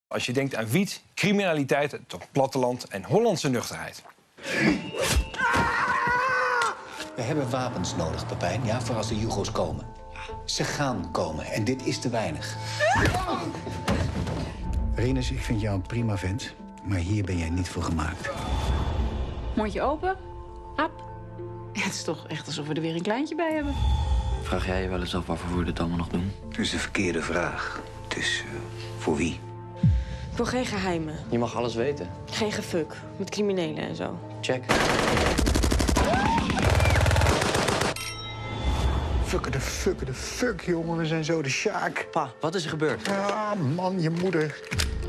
Als je denkt aan wiet, criminaliteit, het platteland en Hollandse nuchterheid. We hebben wapens nodig, Pepijn, ja, voor als de Jugo's komen. Ze gaan komen en dit is te weinig. Rinus, ik vind jou een prima vent, maar hier ben jij niet voor gemaakt. Mondje open. Ap. Ja, het is toch echt alsof we er weer een kleintje bij hebben. Vraag jij je wel eens af waarvoor we dit allemaal nog doen? Het is de verkeerde vraag. Het is voor wie? Ik wil geen geheimen. Je mag alles weten. Geen gefuck met criminelen en zo. Check. Fuck de fuck, jongen. We zijn zo de Sjaak. Pa, wat is er gebeurd? Ah, man, je moeder.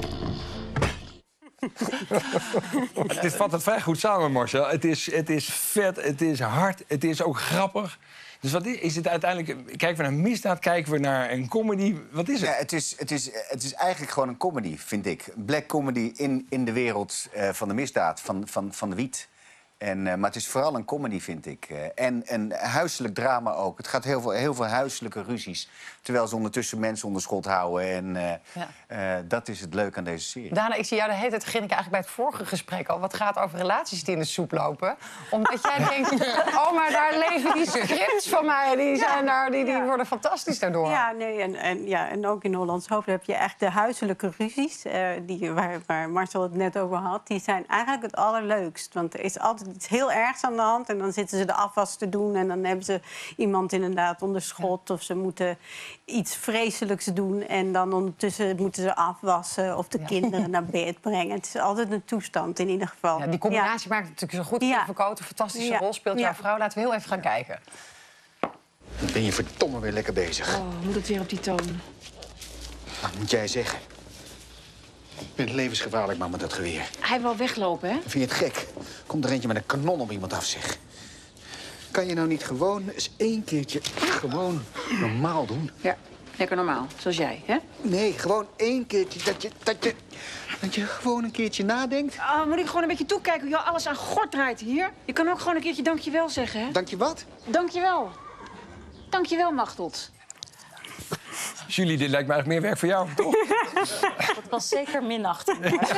Dit vat het vrij goed samen, Marcel. Het is vet, het is hard, het is ook grappig. Dus wat is het uiteindelijk? Kijken we naar misdaad, kijken we naar een comedy? Wat is het? Ja, het is eigenlijk gewoon een comedy, vind ik. Black comedy in de wereld van de misdaad, van de wiet. Maar het is vooral een comedy, vind ik. En een huiselijk drama ook. Het gaat heel veel huiselijke ruzies. Terwijl ze ondertussen mensen onder schot houden. Dat is het leuke aan deze serie. Dana, ik zie jou de hele tijd, begin ik eigenlijk bij het vorige gesprek al. Wat gaat over relaties die in de soep lopen. Omdat jij denkt, oh, maar daar leven die scripts van mij. Die worden fantastisch daardoor. Ja, nee, en ook in Hollands Hoofd heb je echt de huiselijke ruzies. Waar Marcel het net over had. Die zijn eigenlijk het allerleukst. Want er is altijd iets heel ergs aan de hand. En dan zitten ze de afwas te doen. En dan hebben ze iemand inderdaad onder schot. Of ze moeten iets vreselijks doen. En dan ondertussen moeten ze afwassen of de kinderen naar bed brengen. Het is altijd een toestand in ieder geval. Ja, die combinatie maakt het natuurlijk zo goed. Ja. Verkoot een fantastische rol speelt jouw vrouw. Laten we heel even gaan kijken. Dan ben je verdomme weer lekker bezig. Oh, moet het weer op die toon? Wat moet jij zeggen? Je bent levensgevaarlijk, man, met dat geweer. Hij wil weglopen, hè? Vind je het gek? Komt er eentje met een kanon op iemand af, zeg. Kan je nou niet gewoon eens één keertje gewoon normaal doen? Ja, lekker normaal. Zoals jij, hè? Nee, gewoon één keertje dat je gewoon een keertje nadenkt. Oh, moet ik gewoon een beetje toekijken hoe jou alles aan gort draait hier? Je kan ook gewoon een keertje dankjewel zeggen, hè? Dank je wat? Dankjewel. Dankjewel, Machteld. Julie, dit lijkt me eigenlijk meer werk voor jou, toch? Dat was zeker minachting.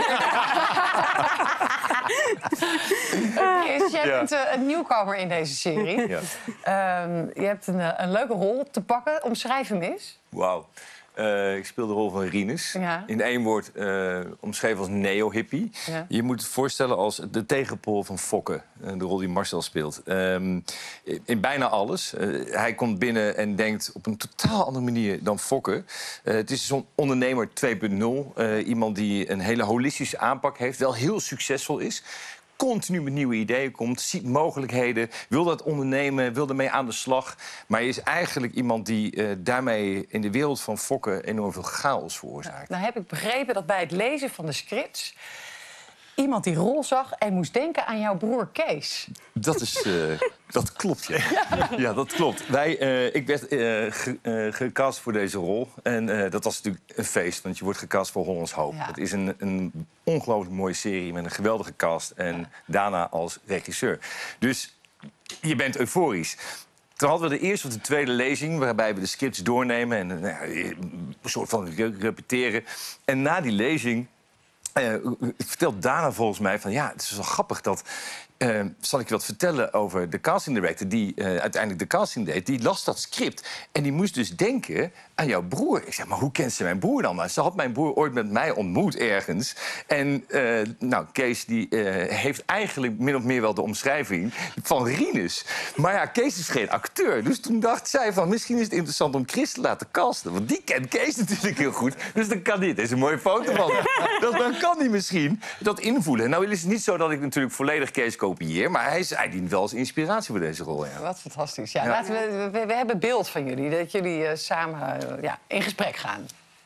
Jij bent een nieuwkomer in deze serie. Ja. Je hebt een leuke rol te pakken. Omschrijf hem eens. Wauw. Ik speel de rol van Rinus. Ja. In één woord omschreven als neo-hippie. Ja. Je moet het voorstellen als de tegenpool van Fokke. De rol die Marcel speelt. In bijna alles. Hij komt binnen en denkt op een totaal andere manier dan Fokke. Het is zo'n ondernemer 2.0. Iemand die een hele holistische aanpak heeft. Wel heel succesvol is. Continu met nieuwe ideeën komt, ziet mogelijkheden, wil dat ondernemen, wil ermee aan de slag. Maar hij is eigenlijk iemand die daarmee in de wereld van Fokke enorm veel chaos veroorzaakt. Nou heb ik begrepen dat bij het lezen van de scripts iemand die rol zag en moest denken aan jouw broer Kees. Dat klopt, ja. Ja, dat klopt. Ik werd gecast voor deze rol. En dat was natuurlijk een feest, want je wordt gecast voor Hollands Hoop. Ja. Het is een ongelooflijk mooie serie met een geweldige cast. En Dana als regisseur. Dus je bent euforisch. Toen hadden we de eerste of de tweede lezing, waarbij we de scripts doornemen en een soort van repeteren. En na die lezing vertelt Dana volgens mij van ja, het is wel grappig dat. Zal ik je wat vertellen over de casting director die uiteindelijk de casting deed? Die las dat script en die moest dus denken aan jouw broer. Ik zeg, maar hoe kent ze mijn broer dan? Maar ze had mijn broer ooit met mij ontmoet ergens. En Kees die heeft eigenlijk min of meer wel de omschrijving van Rinus. Maar ja, Kees is geen acteur. Dus toen dacht zij van misschien is het interessant om Chris te laten casten. Want die kent Kees natuurlijk heel goed. Dus dan kan niet. Er is een mooie foto van. Dan kan hij misschien dat invoelen. Nou is het niet zo dat ik natuurlijk volledig Kees kopieer, maar hij dient wel als inspiratie voor deze rol. Ja. Wat fantastisch. Ja, laten we hebben beeld van jullie, dat jullie samen in gesprek gaan.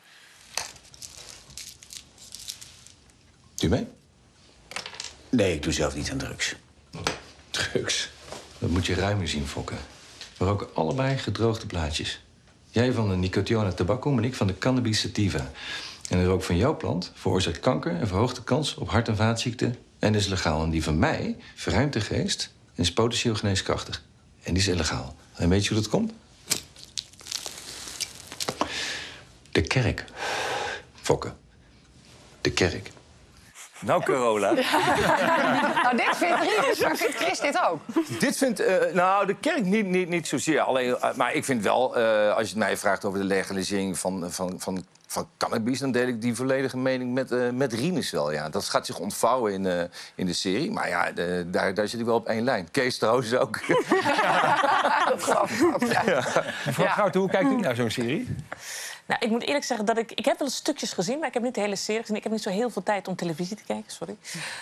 Doe je mee? Nee, ik doe zelf niet aan drugs. Drugs? Dat moet je ruimer zien, Fokke. We roken allebei gedroogde blaadjes. Jij van de Nicotiana tabacum en ik van de Cannabis sativa. En de rook van jouw plant veroorzaakt kanker en verhoogt de kans op hart- en vaatziekten. En is legaal. En die van mij verruimt de geest en is potentieel geneeskrachtig. En die is illegaal. En weet je hoe dat komt? De kerk. Fokke. De kerk. Nou, Carola. Nou, dit vindt Rinus, maar vindt Chris dit ook? Dit vindt, nou, de kerk niet zozeer. Alleen, maar ik vind wel, als je het mij vraagt over de legalisering van cannabis... dan deel ik die volledige mening met Rinus wel. Ja. Dat gaat zich ontvouwen in de serie. Maar ja, daar zit ik wel op één lijn. Kees trouwens ook. Dat geloof ik ook, ja. Mevrouw Schouten, hoe kijkt u naar zo'n serie? Nou, ik moet eerlijk zeggen dat ik heb wel stukjes gezien, maar ik heb niet de hele serie gezien. Ik heb niet zo heel veel tijd om televisie te kijken, sorry.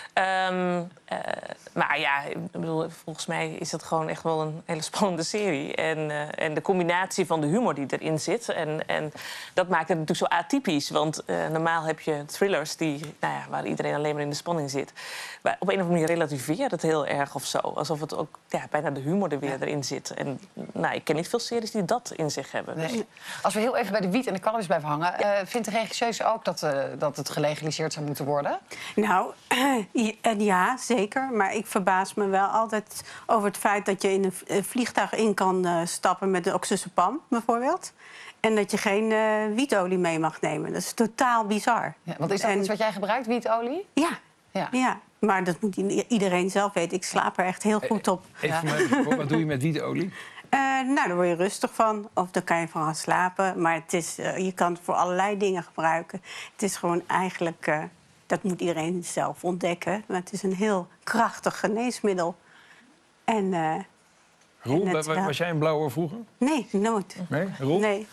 Maar ja, ik bedoel, volgens mij is het gewoon echt wel een hele spannende serie. En de combinatie van de humor die erin zit. En dat maakt het natuurlijk zo atypisch. Want normaal heb je thrillers waar iedereen alleen maar in de spanning zit. Maar op een of andere manier relativeert het heel erg of zo. Alsof het ook bijna de humor er weer erin zit. En ik ken niet veel series die dat in zich hebben. Nee. Als we heel even bij de wiet en de cannabis blijven hangen... vindt de regisseuse ook dat het gelegaliseerd zou moeten worden? Nou, ja, zeker. Maar ik verbaas me wel altijd over het feit dat je in een vliegtuig in kan stappen met de oxazepam, bijvoorbeeld. En dat je geen wietolie mee mag nemen. Dat is totaal bizar. Ja, want is dat iets wat jij gebruikt, wietolie? Ja. Maar dat moet iedereen zelf weten. Ik slaap er echt heel goed op. Even, wat doe je met wietolie? Daar word je rustig van. Of daar kan je van gaan slapen. Maar het is, je kan het voor allerlei dingen gebruiken. Het is gewoon eigenlijk... dat moet iedereen zelf ontdekken. Maar het is een heel krachtig geneesmiddel. En, Roel, was jij een blauwe vroeger? Nee, nooit. Nee? Roel? Nee.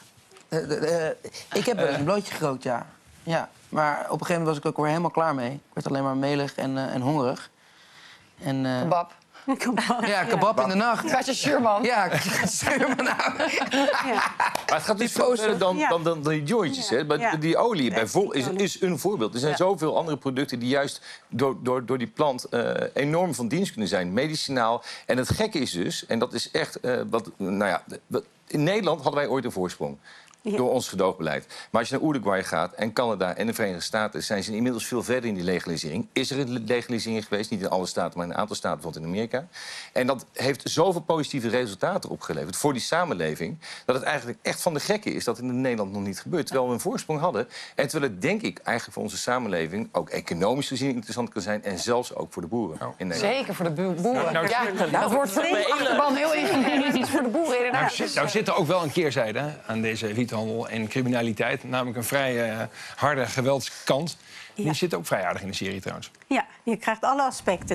Ik heb een blootje gerookt, ja. Maar op een gegeven moment was ik ook weer helemaal klaar mee. Ik werd alleen maar melig en hongerig. Kebab. Ja, kebab in de nacht. Was je Schuurman? Ja, Schuurman. Maar het gaat dus veel verder dan die jointjes. Hè? Maar die olie is een voorbeeld. Er zijn zoveel andere producten die juist door die plant enorm van dienst kunnen zijn. Medicinaal. En het gekke is dus, en dat is echt... in Nederland hadden wij ooit een voorsprong. Door ons gedoogbeleid. Maar als je naar Uruguay gaat en Canada en de Verenigde Staten... zijn ze inmiddels veel verder in die legalisering. Is er een legalisering geweest? Niet in alle staten, maar in een aantal staten, bijvoorbeeld in Amerika. En dat heeft zoveel positieve resultaten opgeleverd voor die samenleving... dat het eigenlijk echt van de gekke is dat het in Nederland nog niet gebeurt. Terwijl we een voorsprong hadden. En terwijl het, denk ik, eigenlijk voor onze samenleving... ook economisch gezien interessant kan zijn... en zelfs ook voor de boeren in Nederland. Zeker voor de boeren. Dat wordt voor de achterban heel ingewikkeld. Iets voor de boeren, inderdaad. Nou zit er ook wel een keerzijde aan deze wiethandel en criminaliteit. Namelijk een vrij harde geweldskant. Die zit ook vrij aardig in de serie trouwens. Ja, je krijgt alle aspecten.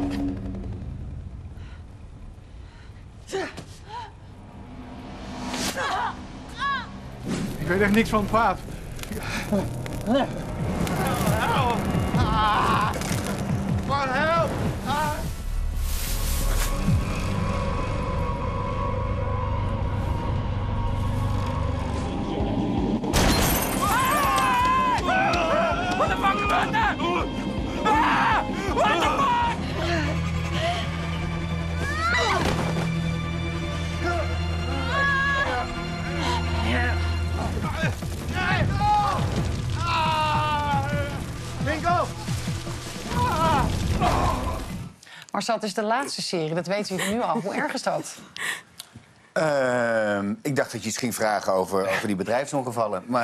Ik weet echt niks van het kwaad. Wat help! What the fuck gebeurt er? What the fuck? Bingo! Marcel, het is de laatste serie, dat weten we nu al. Hoe erg is dat? Ik dacht dat je iets ging vragen over die bedrijfsongevallen. Maar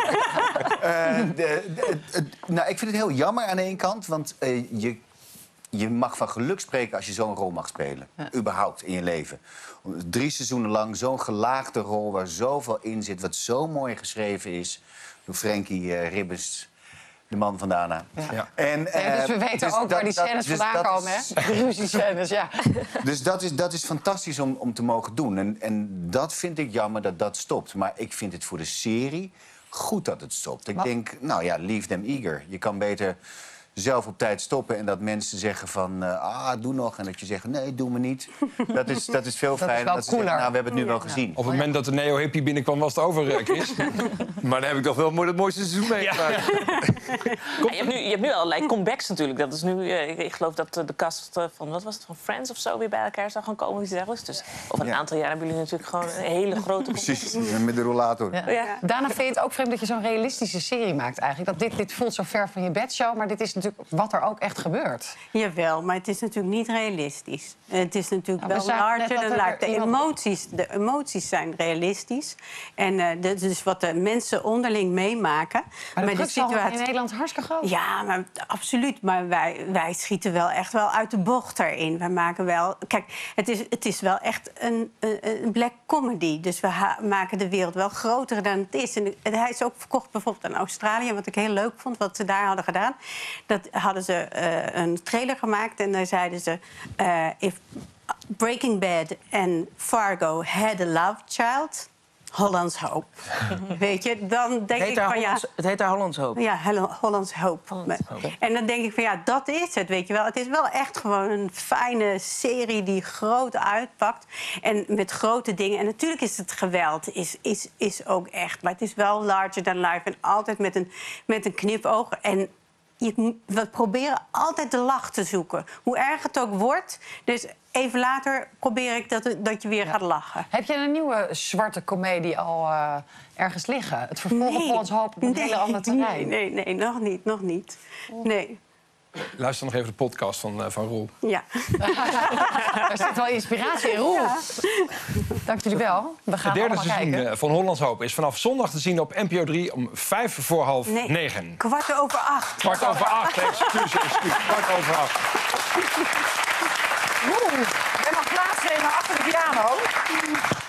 ik vind het heel jammer aan de ene kant. Want je mag van geluk spreken als je zo'n rol mag spelen. Ja. Überhaupt in je leven. 3 seizoenen lang zo'n gelaagde rol waar zoveel in zit. Wat zo mooi geschreven is. Door Frankie Ribbes. De man van Dana. Ja. Dus we weten ook waar die scènes vandaan komen, hè? De ruzie-scènes, ja. Dus dat is fantastisch om te mogen doen. En dat vind ik jammer dat stopt. Maar ik vind het voor de serie goed dat het stopt. Ik denk, leave them eager. Je kan beter zelf op tijd stoppen en dat mensen zeggen van... doe nog. En dat je zegt, nee, doe me niet. Dat is veel fijner. Dat ze zeggen, we hebben het nu wel gezien. Op het moment dat de neo-hippie binnenkwam, was het over, Chris. Maar dan heb ik toch wel het mooiste seizoen meegemaakt. Je hebt nu allerlei comebacks natuurlijk. Dat is nu, ik geloof dat de cast van, wat was het, van Friends of zo... weer bij elkaar zou gaan komen, iets dergelijks. Dus over een aantal jaar hebben jullie natuurlijk gewoon een hele grote... Precies, met de rollator. Ja. Daarna vind je het ook vreemd dat je zo'n realistische serie maakt eigenlijk. Dat dit voelt zo ver van je bedshow, maar dit is natuurlijk natuurlijk wat er ook echt gebeurt. Jawel, maar het is natuurlijk niet realistisch. Het is natuurlijk Nou, we wel zagen net larger dat than er life. iemand- De emoties zijn realistisch. En dus wat de mensen onderling meemaken. Maar de drugshandel in Nederland is hartstikke groot. Ja, maar absoluut. Maar wij schieten wel echt wel uit de bocht erin. Wij maken wel... Kijk, het is wel echt een black comedy. Dus we maken de wereld wel groter dan het is. En hij is ook verkocht bijvoorbeeld aan Australië. Wat ik heel leuk vond, wat ze daar hadden gedaan. Dat hadden ze een trailer gemaakt. En daar zeiden ze... if Breaking Bad en Fargo had a love child... Hollands Hoop. Weet je, dan denk ik van ja... Het heet daar Hollands Hoop. Ja, Hollands Hoop. En dan denk ik van ja, dat is het, weet je wel. Het is wel echt gewoon een fijne serie die groot uitpakt. En met grote dingen. En natuurlijk is het geweld is ook echt. Maar het is wel larger than life. En altijd met een knipoog. En we proberen altijd de lach te zoeken. Hoe erg het ook wordt. Dus even later probeer ik dat je weer gaat lachen. Heb je een nieuwe zwarte komedie al ergens liggen? Het vervolg op Hollands Hoop op een hele ander terrein. Nee, nog niet. Nee. Luister nog even de podcast van Roel. Ja. Er zit wel inspiratie in, Roel. Ja. Dank jullie wel. We gaan Het derde allemaal seizoen kijken. van Hollands Hoop is vanaf zondag te zien op NPO 3 om 9:05. Nee, 8:15. 8:15, excuus. 8:15. Roel, je mag plaatsnemen achter de piano.